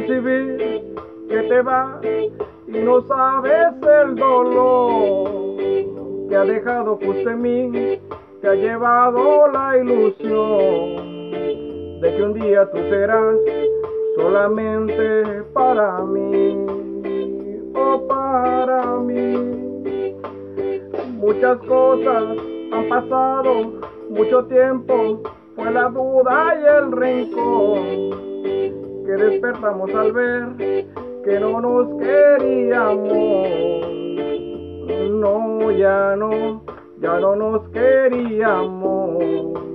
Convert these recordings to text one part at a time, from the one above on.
percibir que te vas y no sabes el dolor que ha dejado justo en mí, que ha llevado la ilusión de que un día tú serás solamente para mí, oh para mí. Muchas cosas han pasado, mucho tiempo, fue la duda y el rencor que despertamos al ver que no nos queríamos. No, ya no nos queríamos.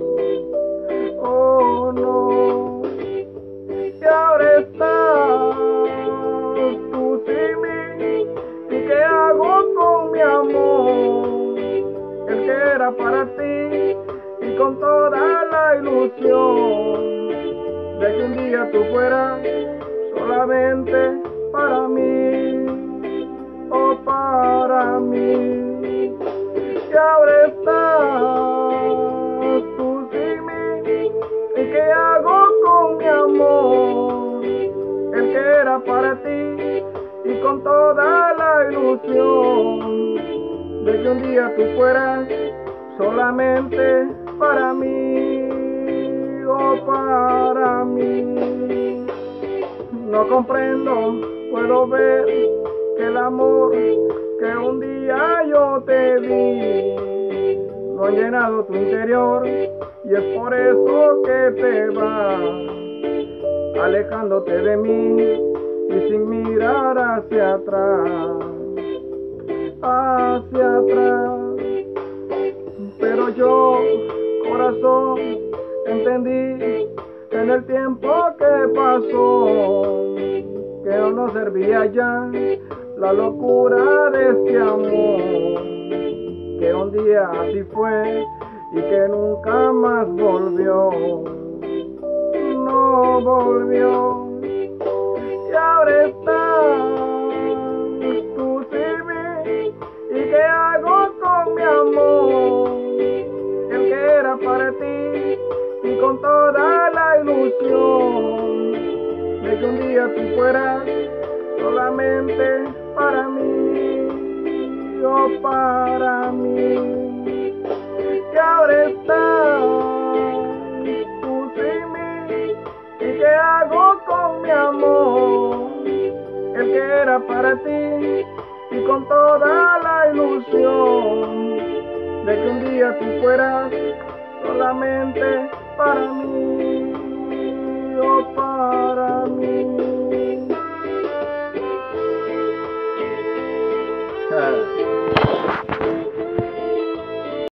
Oh no, y ahora estás tú sin mí, ¿y qué hago con mi amor? El que era para ti y con toda la ilusión de que un día tú fueras solamente para mí, oh para mí. Y ahora estás tú sin mí, ¿y qué hago con mi amor? El que era para ti y con toda la ilusión de que un día tú fueras solamente para mí, oh para mí. No comprendo, puedo ver que el amor que un día yo te di no ha llenado tu interior, y es por eso que te vas alejándote de mí y sin mirar hacia atrás, hacia atrás. Pero yo, corazón, entendí en el tiempo que pasó que no nos servía ya la locura de este amor, que un día así fue y que nunca más volvió, no volvió. Y ahora estás tú sin mí, ¿y qué hago con mi amor? El que era para ti y con toda la ilusión de que un día tú fueras solamente para mí, oh para mí. Y ahora estás tú sin mí, ¿y qué hago con mi amor? El que era para ti y con toda la ilusión de que un día tú fueras solamente para mí, oh para mí.